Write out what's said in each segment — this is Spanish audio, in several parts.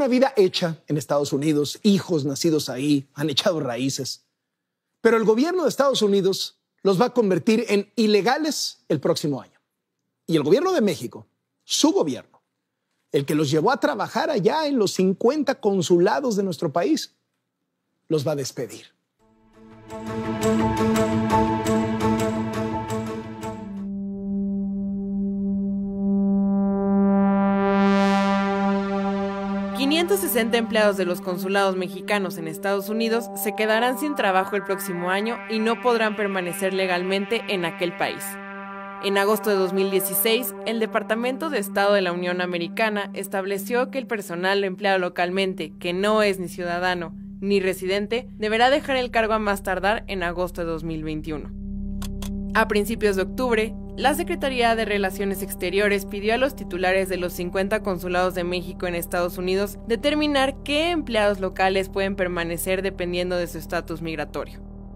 una vida hecha en Estados Unidos, hijos nacidos ahí, han echado raíces. Pero el gobierno de Estados Unidos los va a convertir en ilegales el próximo año. Y el gobierno de México, su gobierno, el que los llevó a trabajar allá en los 50 consulados de nuestro país, los va a despedir. $560 empleados de los consulados mexicanos en Estados Unidos se quedarán sin trabajo el próximo año y no podrán permanecer legalmente en aquel país. En agosto de 2016, el Departamento de Estado de la Unión Americana estableció que el personal empleado localmente, que no es ni ciudadano ni residente, deberá dejar el cargo a más tardar en agosto de 2021. A principios de octubre, la Secretaría de Relaciones Exteriores pidió a los titulares de los 50 consulados de México en Estados Unidos determinar qué empleados locales pueden permanecer dependiendo de su estatus migratorio.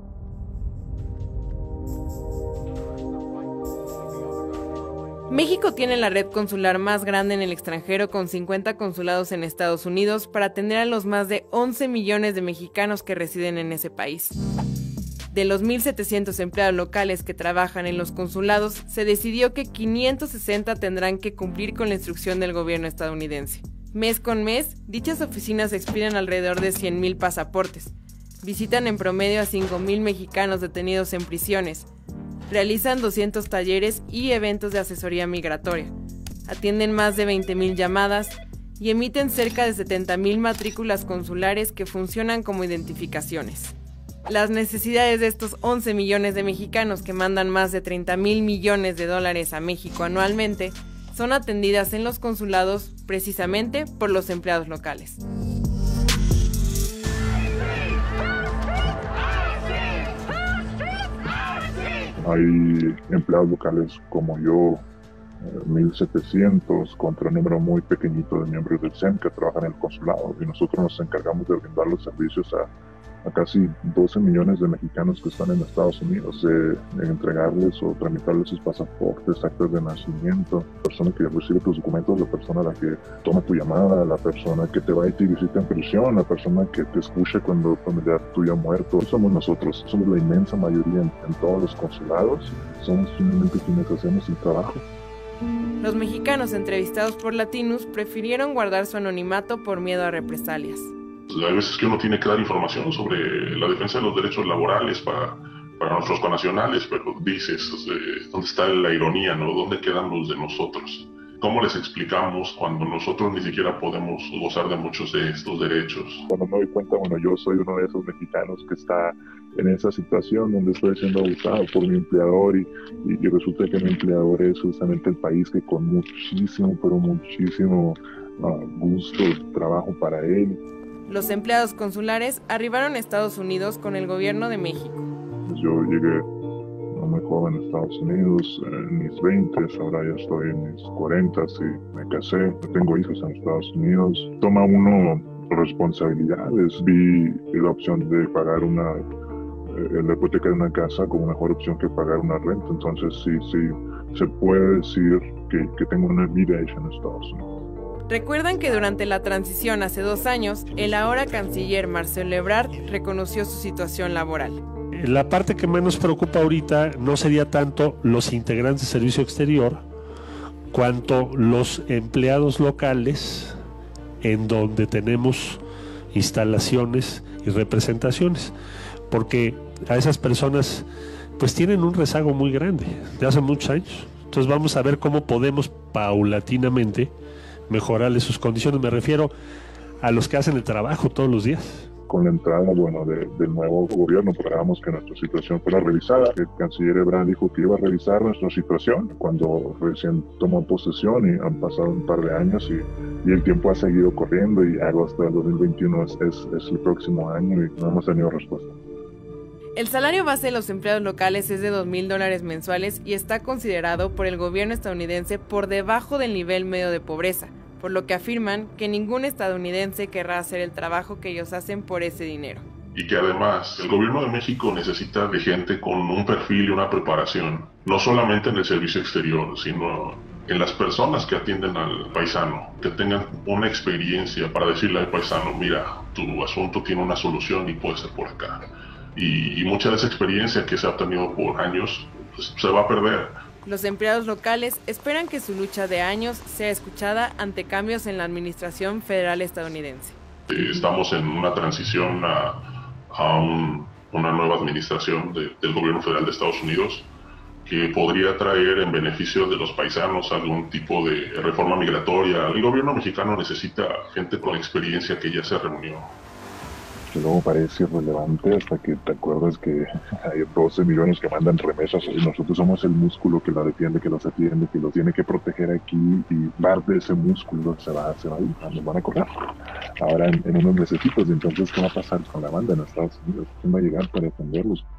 México tiene la red consular más grande en el extranjero, con 50 consulados en Estados Unidos para atender a los más de 11 millones de mexicanos que residen en ese país. De los 1,700 empleados locales que trabajan en los consulados, se decidió que 560 tendrán que cumplir con la instrucción del gobierno estadounidense. Mes con mes, dichas oficinas expiden alrededor de 100,000 pasaportes, visitan en promedio a 5,000 mexicanos detenidos en prisiones, realizan 200 talleres y eventos de asesoría migratoria, atienden más de 20,000 llamadas y emiten cerca de 70,000 matrículas consulares que funcionan como identificaciones. Las necesidades de estos 11 millones de mexicanos que mandan más de 30,000 millones de dólares a México anualmente son atendidas en los consulados precisamente por los empleados locales. Hay empleados locales como yo, 1,700, contra un número muy pequeñito de miembros del SEM que trabajan en el consulado, y nosotros nos encargamos de brindar los servicios a casi 12 millones de mexicanos que están en Estados Unidos, de entregarles o tramitarles sus pasaportes, actas de nacimiento, la persona que recibe tus documentos, la persona a la que toma tu llamada, la persona que te va y te visita en prisión, la persona que te escucha cuando un familiar tuyo ha muerto. Somos nosotros, somos la inmensa mayoría en todos los consulados, somos simplemente quienes hacemos el trabajo. Los mexicanos entrevistados por Latinus prefirieron guardar su anonimato por miedo a represalias. Hay veces que uno tiene que dar información sobre la defensa de los derechos laborales para nuestros connacionales, pero dices, ¿dónde está la ironía, no? ¿Dónde quedan los de nosotros? ¿Cómo les explicamos cuando nosotros ni siquiera podemos gozar de muchos de estos derechos? Cuando me doy cuenta, bueno, yo soy uno de esos mexicanos que está en esa situación donde estoy siendo abusado por mi empleador y resulta que mi empleador es justamente el país que con muchísimo, pero muchísimo gusto trabajo para él. Los empleados consulares arribaron a Estados Unidos con el gobierno de México. Yo llegué muy joven a Estados Unidos, en mis 20s, ahora ya estoy en mis 40s y me casé, tengo hijos en Estados Unidos. Toma uno responsabilidades. Vi la opción de pagar la hipoteca de una casa como mejor opción que pagar una renta, entonces sí, se puede decir que tengo una vida hecha en Estados Unidos. Recuerdan que durante la transición hace 2 años, el ahora canciller Marcelo Ebrard reconoció su situación laboral. La parte que más nos preocupa ahorita no sería tanto los integrantes de servicio exterior, cuanto los empleados locales en donde tenemos instalaciones y representaciones, porque a esas personas pues tienen un rezago muy grande de hace muchos años. Entonces vamos a ver cómo podemos paulatinamente mejorarles sus condiciones. Me refiero a los que hacen el trabajo todos los días. Con la entrada del nuevo gobierno esperábamos que nuestra situación fuera revisada. El canciller Ebrard dijo que iba a revisar nuestra situación cuando recién tomó posesión, y han pasado un par de años y el tiempo ha seguido corriendo, y agosto del 2021 es el próximo año y no hemos tenido respuesta. El salario base de los empleados locales es de $2,000 mensuales y está considerado por el gobierno estadounidense por debajo del nivel medio de pobreza, por lo que afirman que ningún estadounidense querrá hacer el trabajo que ellos hacen por ese dinero. Y que además el gobierno de México necesita de gente con un perfil y una preparación, no solamente en el servicio exterior, sino en las personas que atienden al paisano, que tengan una experiencia para decirle al paisano, mira, tu asunto tiene una solución y puede ser por acá. Y mucha de esa experiencia que se ha obtenido por años pues, se va a perder. Los empleados locales esperan que su lucha de años sea escuchada ante cambios en la administración federal estadounidense. Estamos en una transición a una nueva administración del gobierno federal de Estados Unidos que podría traer en beneficio de los paisanos algún tipo de reforma migratoria. El gobierno mexicano necesita gente con experiencia que ya se reunió. Que luego parece irrelevante hasta que te acuerdas que hay 12 millones que mandan remesas y nosotros somos el músculo que la defiende, que los atiende, que los tiene que proteger aquí, y parte de ese músculo se va a ir, nos van a correr ahora en unos mesecitos. Entonces, ¿qué va a pasar con la banda en Estados Unidos? ¿Quién va a llegar para defenderlos?